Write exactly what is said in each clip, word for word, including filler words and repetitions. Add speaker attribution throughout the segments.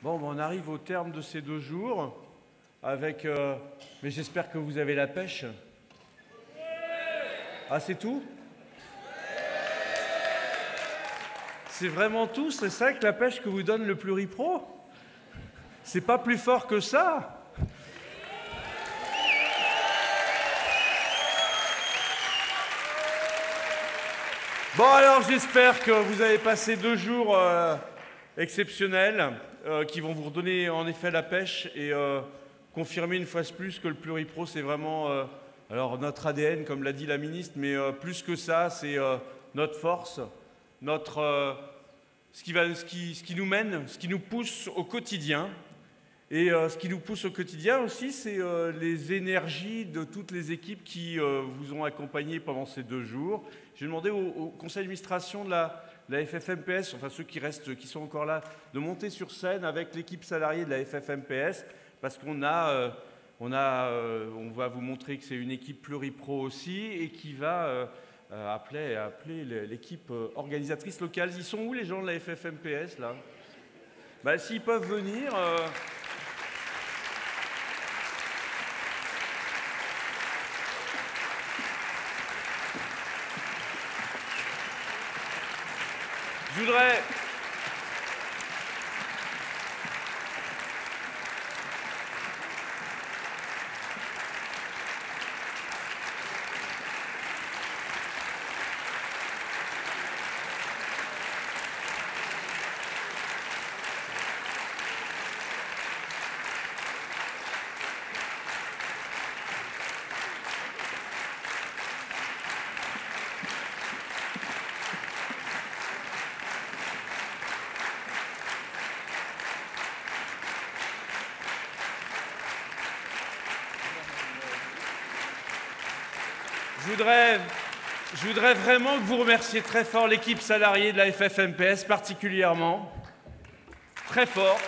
Speaker 1: Bon, ben on arrive au terme de ces deux jours avec... Euh, mais j'espère que vous avez la pêche. Ah, c'est tout? C'est vraiment tout? C'est ça que la pêche que vous donne le Pluripro? C'est pas plus fort que ça? Bon, alors j'espère que vous avez passé deux jours euh, exceptionnels euh, qui vont vous redonner en effet la pêche et euh, confirmer une fois de plus que le Pluripro c'est vraiment euh, alors notre A D N comme l'a dit la ministre, mais euh, plus que ça c'est euh, notre force, notre, euh, ce, qui va, ce, qui, ce qui nous mène, ce qui nous pousse au quotidien. Et euh, ce qui nous pousse au quotidien aussi, c'est euh, les énergies de toutes les équipes qui euh, vous ont accompagné pendant ces deux jours. J'ai demandé au, au conseil d'administration de la, de la F F M P S, enfin ceux qui restent, qui sont encore là, de monter sur scène avec l'équipe salariée de la F F M P S, parce qu'on a, euh, on a, euh, on va vous montrer que c'est une équipe pluripro aussi et qui va euh, euh, appeler, appeler l'équipe organisatrice locale. Ils sont où les gens de la F F M P S là? Ben, s'ils peuvent venir. Euh, Je voudrais... Je voudrais, je voudrais vraiment que vous remerciez très fort l'équipe salariée de la F F M P S, particulièrement. Très fort.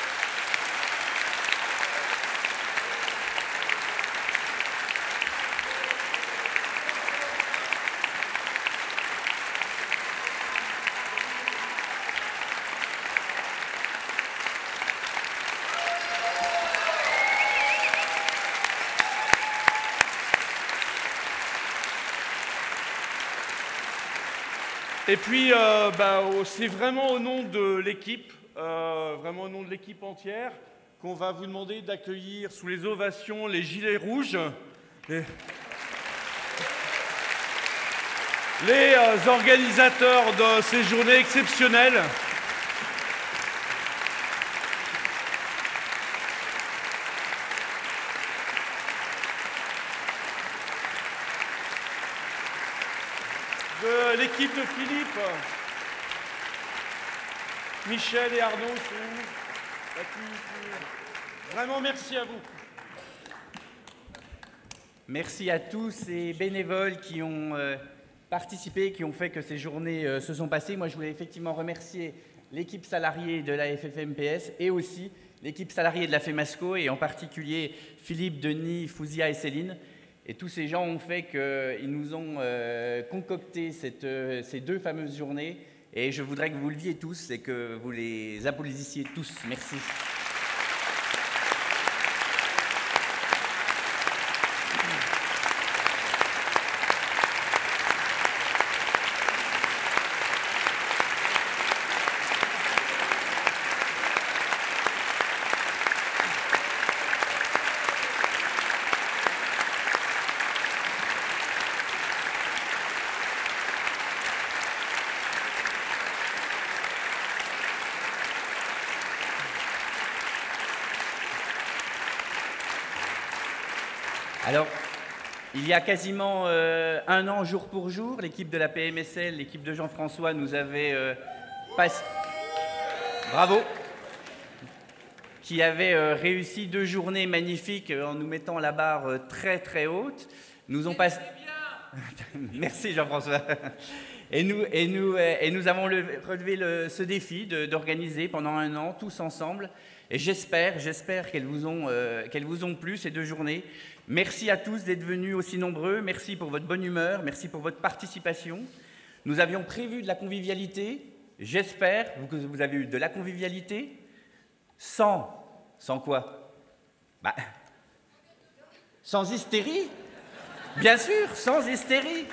Speaker 1: Et puis, euh, bah, c'est vraiment au nom de l'équipe, euh, vraiment au nom de l'équipe entière, qu'on va vous demander d'accueillir sous les ovations les gilets rouges, les, les euh, organisateurs de ces journées exceptionnelles. De l'équipe de Philippe, Michel et Arnaud sont vraiment merci à vous.
Speaker 2: Merci à tous ces bénévoles qui ont euh, participé, qui ont fait que ces journées euh, se sont passées. Moi, je voulais effectivement remercier l'équipe salariée de la F F M P S et aussi l'équipe salariée de la FEMASCO et en particulier Philippe, Denis, Fouzia et Céline. Et tous ces gens ont fait qu'ils nous ont euh, concocté cette, euh, ces deux fameuses journées. Et je voudrais que vous le viviez tous et que vous les applaudissiez tous. Merci. Alors, il y a quasiment euh, un an, jour pour jour, l'équipe de la P M S L, l'équipe de Jean-François nous avait euh, passé... Bravo qui avait euh, réussi deux journées magnifiques euh, en nous mettant la barre euh, très très haute. Nous ont passé... Merci Jean-François. Et nous, et, nous, et nous avons le, relevé le, ce défi d'organiser pendant un an, tous ensemble. Et j'espère, j'espère qu'elles vous, euh, qu'elles vous ont plu, ces deux journées. Merci à tous d'être venus aussi nombreux. Merci pour votre bonne humeur. Merci pour votre participation. Nous avions prévu de la convivialité. J'espère que vous avez eu de la convivialité. Sans. Sans quoi? Bah, sans hystérie. Bien sûr, sans hystérie.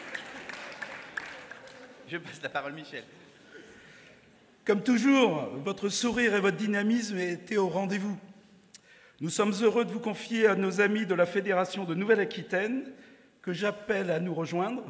Speaker 2: Je passe la parole, Michel.
Speaker 3: Comme toujours, votre sourire et votre dynamisme étaient au rendez-vous. Nous sommes heureux de vous confier à nos amis de la Fédération de Nouvelle-Aquitaine, que j'appelle à nous rejoindre.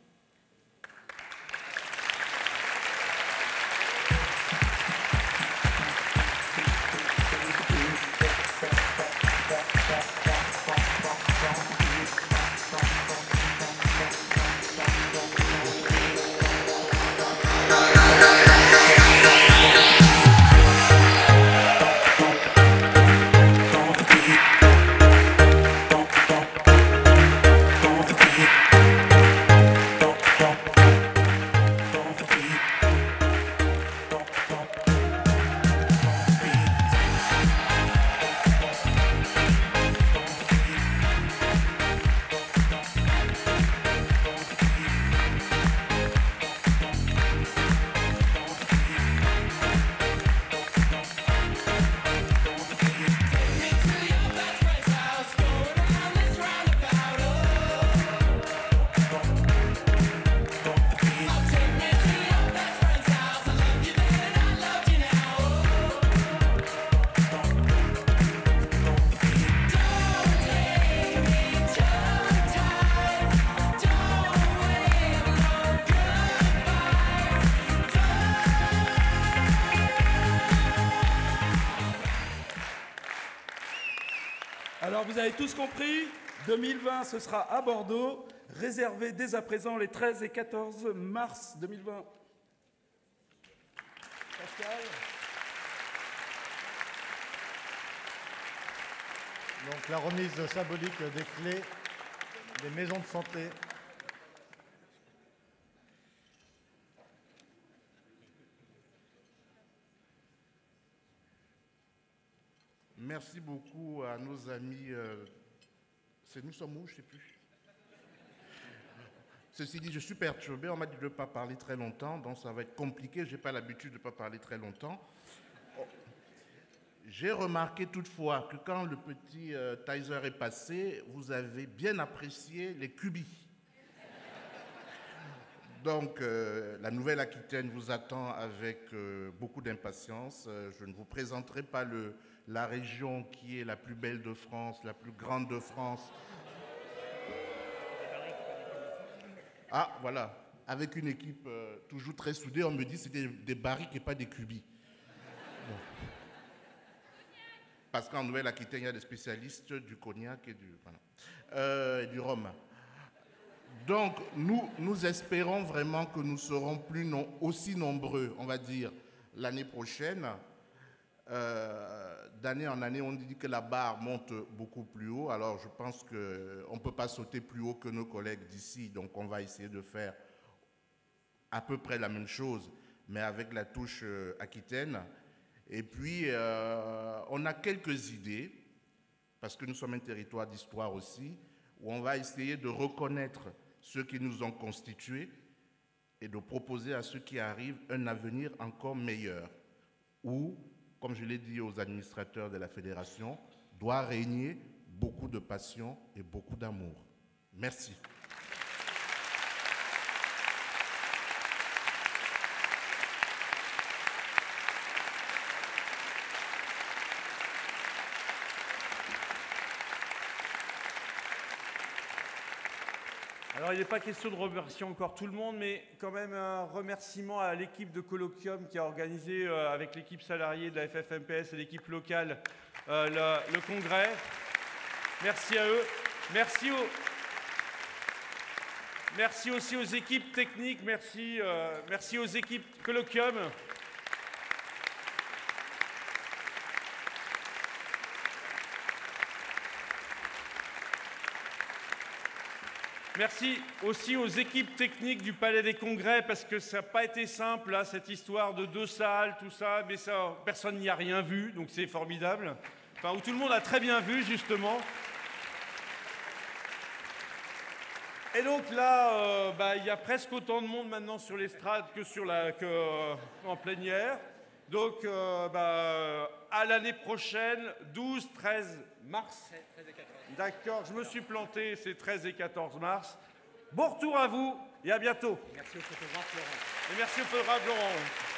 Speaker 3: Alors, vous avez tous compris, deux mille vingt, ce sera à Bordeaux, réservé dès à présent les treize et quatorze mars deux mille vingt. Pascal.
Speaker 4: Donc, la remise symbolique des clés des maisons de santé.
Speaker 5: Merci beaucoup à nos amis. Euh, c'est nous sommes où, je ne sais plus. Ceci dit, je suis perturbé. On m'a dit de ne pas parler très longtemps, donc ça va être compliqué. Je n'ai pas l'habitude de ne pas parler très longtemps. Oh. J'ai remarqué toutefois que quand le petit euh, Tizer est passé, vous avez bien apprécié les cubis. Donc, euh, la Nouvelle-Aquitaine vous attend avec euh, beaucoup d'impatience. Euh, je ne vous présenterai pas le, la région qui est la plus belle de France, la plus grande de France. Ah, voilà. Avec une équipe euh, toujours très soudée, on me dit que c'était des barriques et pas des cubis. Bon. Parce qu'en Nouvelle-Aquitaine, il y a des spécialistes du cognac et du, voilà, euh, et du rhum. Donc, nous, nous espérons vraiment que nous serons plus non, aussi nombreux, on va dire, l'année prochaine. Euh, D'année en année, on dit que la barre monte beaucoup plus haut. Alors, je pense qu'on ne peut pas sauter plus haut que nos collègues d'ici. Donc, on va essayer de faire à peu près la même chose, mais avec la touche euh, aquitaine. Et puis, euh, on a quelques idées, parce que nous sommes un territoire d'histoire aussi, où on va essayer de reconnaître ceux qui nous ont constitués et de proposer à ceux qui arrivent un avenir encore meilleur, où, comme je l'ai dit aux administrateurs de la fédération, doit régner beaucoup de passion et beaucoup d'amour. Merci.
Speaker 1: Alors, il n'est pas question de remercier encore tout le monde, mais quand même un remerciement à l'équipe de Colloquium qui a organisé euh, avec l'équipe salariée de la F F M P S et l'équipe locale euh, le, le congrès. Merci à eux. Merci, aux, merci aussi aux équipes techniques. Merci, euh, merci aux équipes Colloquium. Merci aussi aux équipes techniques du Palais des Congrès, parce que ça n'a pas été simple, là, cette histoire de deux salles, tout ça, mais ça, personne n'y a rien vu, donc c'est formidable. Enfin, où tout le monde a très bien vu, justement. Et donc là, euh, bah, y a presque autant de monde maintenant sur l'estrade que, sur la, que euh, en plénière. Donc, euh, bah, à l'année prochaine, douze, treize mars.
Speaker 2: treize et quatorze.
Speaker 1: D'accord, je me suis planté, c'est treize et quatorze mars. Bon retour à vous et à bientôt.
Speaker 2: Merci au photographe Laurent.
Speaker 1: Et merci au photographe Laurent.